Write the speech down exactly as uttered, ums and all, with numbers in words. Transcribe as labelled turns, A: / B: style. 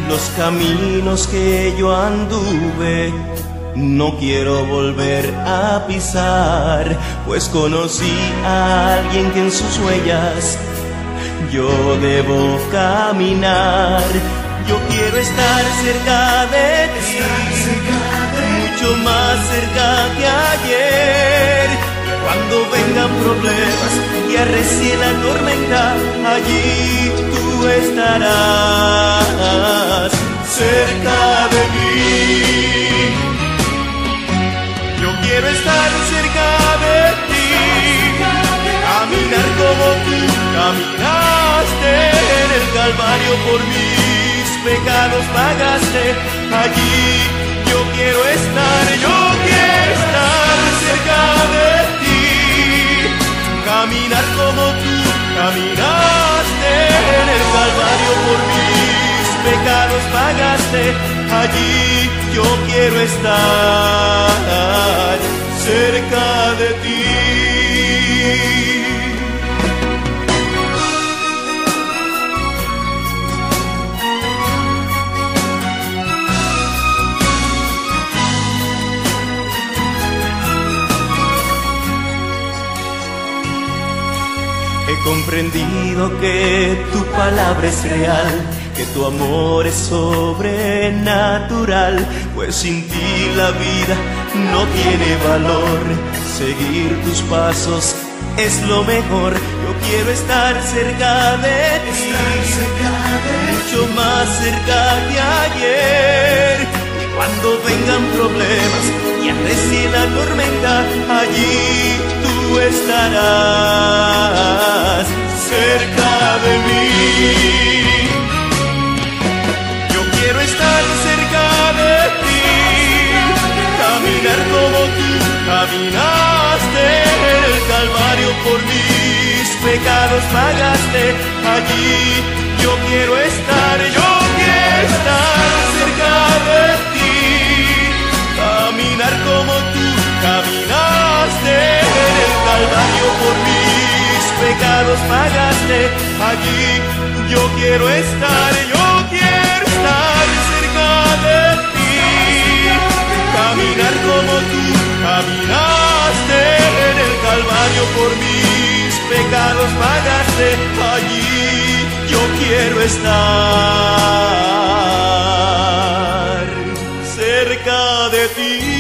A: los caminos que yo anduve. No quiero volver a pisar, pues conocí a alguien que en sus huellas yo debo caminar. Yo quiero estar cerca de ti, mucho más cerca que ayer. Cuando vengan problemas y arrecie la tormenta, allí tú estarás cerca de mí. Yo quiero estar cerca de ti, caminar como tú caminaste en el Calvario por mis pecados pagaste. Allí yo quiero estar, yo quiero estar cerca de ti, caminar como tú caminaste en el Calvario por mis pecados pagaste. Allí yo quiero estar cerca de ti. He comprendido que tu palabra es real, que tu amor es sobrenatural, pues sin ti la vida no tiene valor. Seguir tus pasos es lo mejor. Yo quiero estar cerca de ti, mucho más cerca que ayer. Y cuando vengan problemas y arrecie la tormenta, allí tú estarás cerca de mí. Yo quiero estar cerca de ti, caminar como tú caminaste en el Calvario por mis pecados pagaste. Allí yo quiero estar, yo quiero estar cerca de ti, caminar como tú caminaste en el Calvario por mis pecados pagaste. Allí yo quiero estar, yo quiero estar cerca de ti, caminar como tú caminaste en el Calvario por mis pecados pagaste. Allí yo quiero estar cerca de ti.